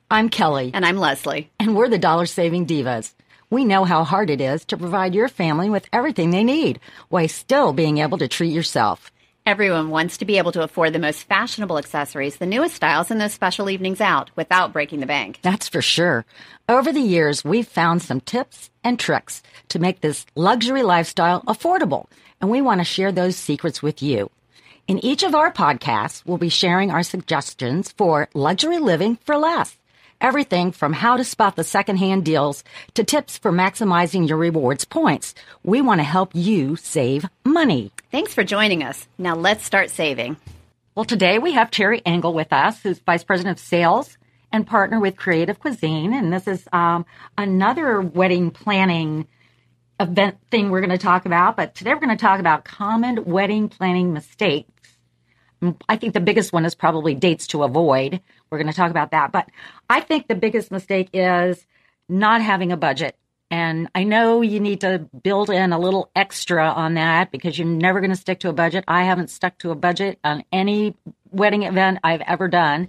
I'm Kelly. And I'm Leslie. And we're the Dollar Saving Divas. We know how hard it is to provide your family with everything they need while still being able to treat yourself. Everyone wants to be able to afford the most fashionable accessories, the newest styles, and those special evenings out without breaking the bank. That's for sure. Over the years, we've found some tips and tricks to make this luxury lifestyle affordable, and we want to share those secrets with you. In each of our podcasts, we'll be sharing our suggestions for luxury living for less. Everything from how to spot the secondhand deals to tips for maximizing your rewards points. We want to help you save money. Thanks for joining us. Now let's start saving. Well, today we have Terry Engel with us, who's Vice President of Sales and partner with Creative Cuisine. And this is another wedding planning event thing we're going to talk about. But today we're going to talk about common wedding planning mistakes. I think the biggest one is probably dates to avoid. We're going to talk about that. But I think the biggest mistake is not having a budget. And I know you need to build in a little extra on that because you're never going to stick to a budget. I haven't stuck to a budget on any wedding event I've ever done.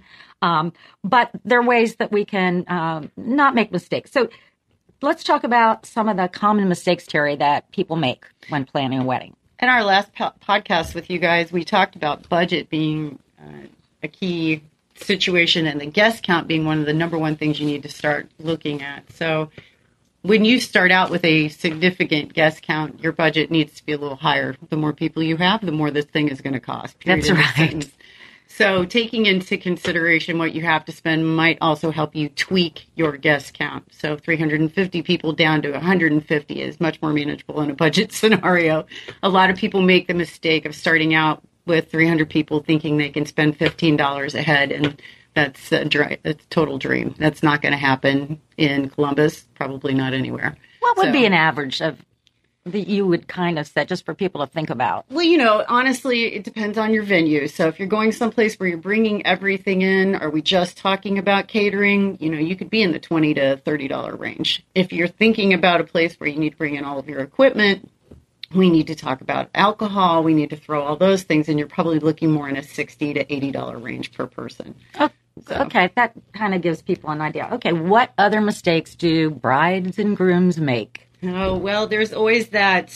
But there are ways that we can not make mistakes. So let's talk about some of the common mistakes, Terry, that people make when planning a wedding. In our last podcast with you guys, we talked about budget being a key situation and the guest count being one of the number one things you need to start looking at. So when you start out with a significant guest count, your budget needs to be a little higher. The more people you have, the more this thing is going to cost. That's right. So taking into consideration what you have to spend might also help you tweak your guest count. So 350 people down to 150 is much more manageable in a budget scenario. A lot of people make the mistake of starting out with 300 people thinking they can spend $15 a head, and that's a total dream. That's not going to happen in Columbus, probably not anywhere. What would be an average of that you would kind of set just for people to think about? Well, honestly, it depends on your venue. So if you're going someplace where you're bringing everything in, are we just talking about catering? You could be in the $20 to $30 range. If you're thinking about a place where you need to bring in all of your equipment, we need to talk about alcohol. We need to throw all those things, and you're probably looking more in a $60 to $80 range per person. Oh, so. Okay, that kind of gives people an idea. Okay, what other mistakes do brides and grooms make? Oh, well, there's always that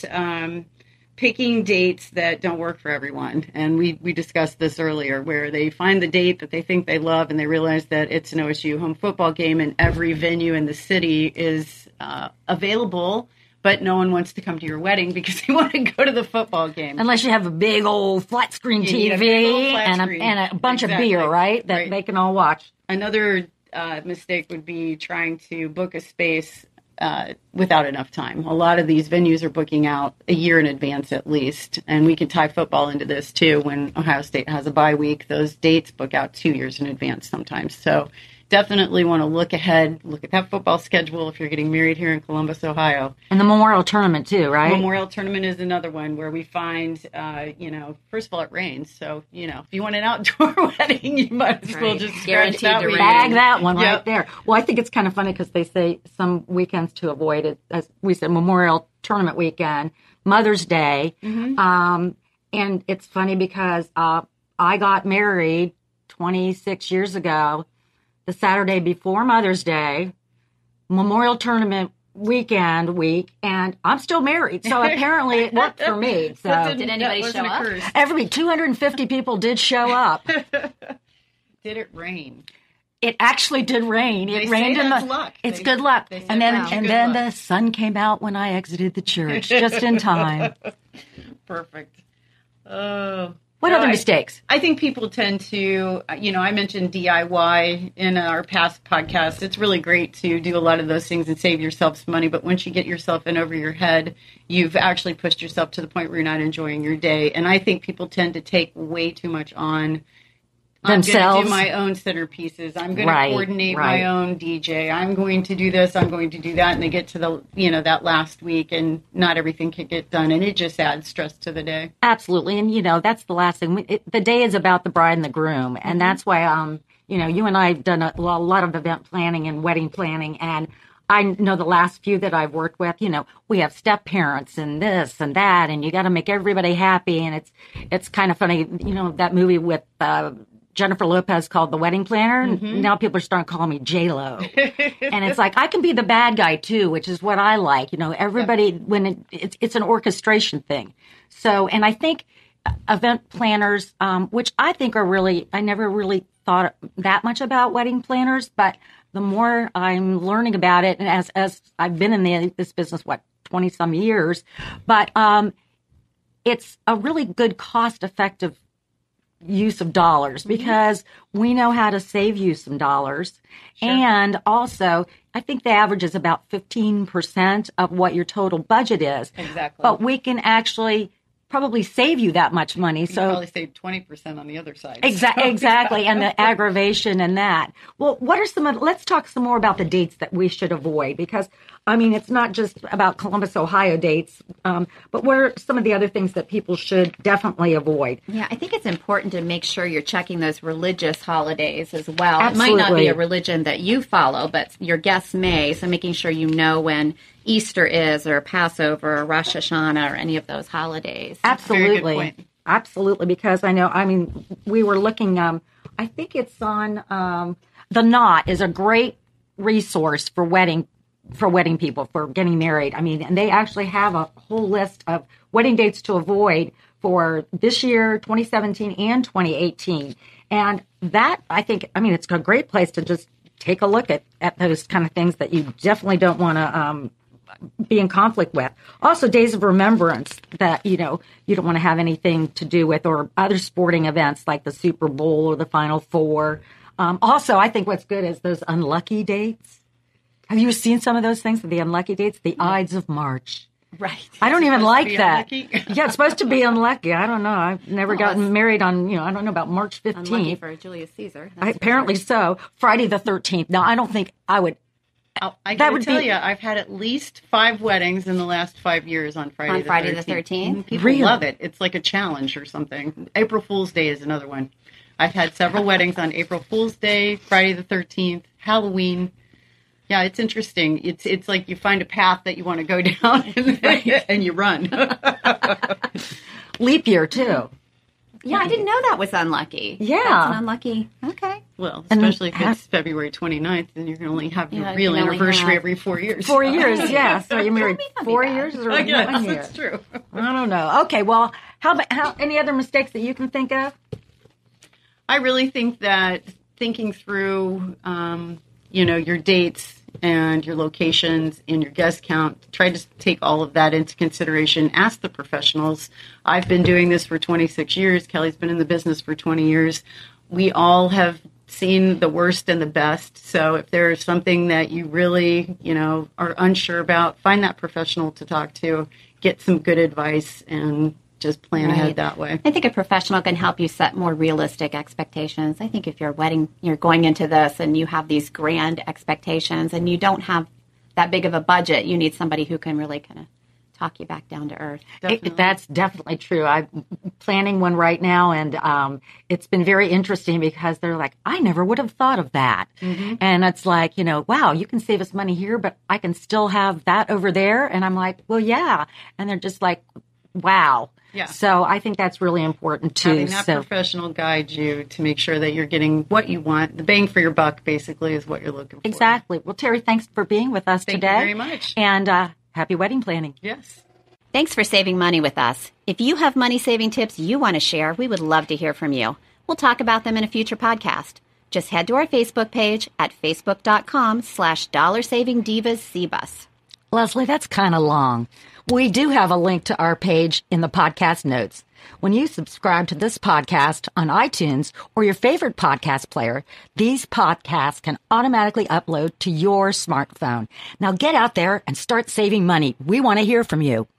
picking dates that don't work for everyone. And we discussed this earlier, where they find the date that they think they love and they realize that it's an OSU home football game and every venue in the city is available, but no one wants to come to your wedding because they want to go to the football game. Unless you have a big old flat screen TV and a bunch of beer, right? That they can all watch. Another mistake would be trying to book a space without enough time. A lot of these venues are booking out a year in advance at least, and we can tie football into this too. When Ohio State has a bye week, those dates book out 2 years in advance sometimes. So definitely want to look ahead, look at that football schedule if you're getting married here in Columbus, Ohio. And the Memorial Tournament too, right? Memorial Tournament is another one where we find, first of all, it rains. So, if you want an outdoor wedding, you might as well just scratch that weekend. Bag that one right there. Well, I think it's kind of funny because they say some weekends to avoid it. As we said, Memorial Tournament weekend, Mother's Day. Mm-hmm. And it's funny because I got married 26 years ago, the Saturday before Mother's Day, Memorial Tournament week, and I'm still married. So apparently it worked for me. So did anybody show up? 250 people did show up. Did it rain? It actually did rain. It rained in the luck. It's good luck. And then the sun came out when I exited the church just in time. Perfect. What other mistakes? I think people tend to, I mentioned DIY in our past podcast. It's really great to do a lot of those things and save yourself some money. But once you get yourself in over your head, you've actually pushed yourself to the point where you're not enjoying your day. And I think people tend to take way too much on themselves. I'm going to do my own centerpieces. I'm going to coordinate my own DJ. I'm going to do this. I'm going to do that. And they get to the, that last week and not everything can get done. And it just adds stress to the day. Absolutely. And, that's the last thing. The day is about the bride and the groom. And that's why, you and I have done a lot of event planning and wedding planning. And I know the last few that I've worked with, we have step parents and this and that. And you got to make everybody happy. And it's kind of funny, that movie with Jennifer Lopez called the wedding planner. Now people are starting to call me J-Lo. And it's like, I can be the bad guy too, which is what I like. You know, everybody, when it's an orchestration thing. So, and I think event planners, which I think are really, I never really thought that much about wedding planners, but the more I'm learning about it, and as I've been in this business, 20 some years, but it's a really good cost-effective use of dollars because we know how to save you some dollars. Sure. And also, I think the average is about 15% of what your total budget is. Exactly. But we can actually probably save you that much money. You so probably save 20% on the other side. Exactly. And the aggravation and that. Well, what are let's talk some more about the dates that we should avoid, because I mean, it's not just about Columbus, Ohio dates, but what are some of the other things that people should definitely avoid? Yeah, I think it's important to make sure you're checking those religious holidays as well. Absolutely. It might not be a religion that you follow, but your guests may. So making sure you know when Easter is, or Passover, or Rosh Hashanah, or any of those holidays. Absolutely. Very good point. Absolutely, because I know, I mean, we were looking, I think it's on, The Knot is a great resource for wedding people, for getting married. I mean, and they actually have a whole list of wedding dates to avoid for this year, 2017 and 2018. And that, I think, I mean, it's a great place to just take a look at those kind of things that you definitely don't want to be in conflict with. Also, days of remembrance that, you know, you don't want to have anything to do with, or other sporting events like the Super Bowl or the Final Four. Also, I think what's good is those unlucky dates. Have you seen some of those things, the unlucky dates? The Ides of March. Right. I don't even like that. Unlucky? Yeah, it's supposed to be unlucky. I don't know. I've never gotten married on, I don't know about March 15th. Unlucky for Julius Caesar. Apparently so. Friday the 13th. Now, I don't think I would. I gotta tell you, I've had at least 5 weddings in the last 5 years on Friday the 13th. People love it. It's like a challenge or something. April Fool's Day is another one. I've had several weddings on April Fool's Day, Friday the 13th, Halloween. Yeah, it's interesting. It's like you find a path that you want to go down and you run. Leap year, too. Yeah, I didn't know that was unlucky. Yeah. That's an unlucky. Okay. Well, especially if it's February 29th, then you can only have your real anniversary every 4 years. 4 years, yeah. So you married 4 years or 1 year? That's true. I don't know. Okay, well, how any other mistakes that you can think of? I really think that thinking through, your dates and your locations and your guest count, try to take all of that into consideration. Ask the professionals. I've been doing this for 26 years. Kelly's been in the business for 20 years. We all have seen the worst and the best. So if there's something that you really, are unsure about, find that professional to talk to, get some good advice, and just plan ahead that way. I think a professional can help you set more realistic expectations. I think if you're going into this and you have these grand expectations and you don't have that big of a budget, you need somebody who can really kind of talk you back down to earth. That's definitely true. I'm planning one right now, and it's been very interesting because they're like, I never would have thought of that. Mm-hmm. And it's like, wow, you can save us money here, but I can still have that over there. And I'm like, well, yeah. And they're just like, wow. Yeah. So I think that's really important too. Having that professional guide you to make sure that you're getting what you want. The bang for your buck, basically, is what you're looking for. Exactly. Well, Terry, thanks for being with us today. Thank you very much. And happy wedding planning. Yes. Thanks for saving money with us. If you have money-saving tips you want to share, we would love to hear from you. We'll talk about them in a future podcast. Just head to our Facebook page at facebook.com/DollarSavingDivasCBus. Leslie, that's kind of long. We do have a link to our page in the podcast notes. When you subscribe to this podcast on iTunes or your favorite podcast player, these podcasts can automatically upload to your smartphone. Now get out there and start saving money. We want to hear from you.